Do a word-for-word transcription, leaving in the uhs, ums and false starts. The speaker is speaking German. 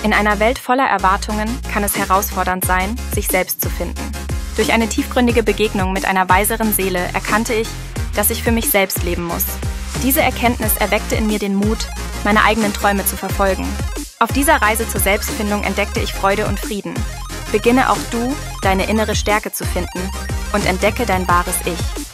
In einer Welt voller Erwartungen kann es herausfordernd sein, sich selbst zu finden. Durch eine tiefgründige Begegnung mit einer weiseren Seele erkannte ich, dass ich für mich selbst leben muss. Diese Erkenntnis erweckte in mir den Mut, meine eigenen Träume zu verfolgen. Auf dieser Reise zur Selbstfindung entdeckte ich Freude und Frieden. Beginne auch du, deine innere Stärke zu finden und entdecke dein wahres Ich.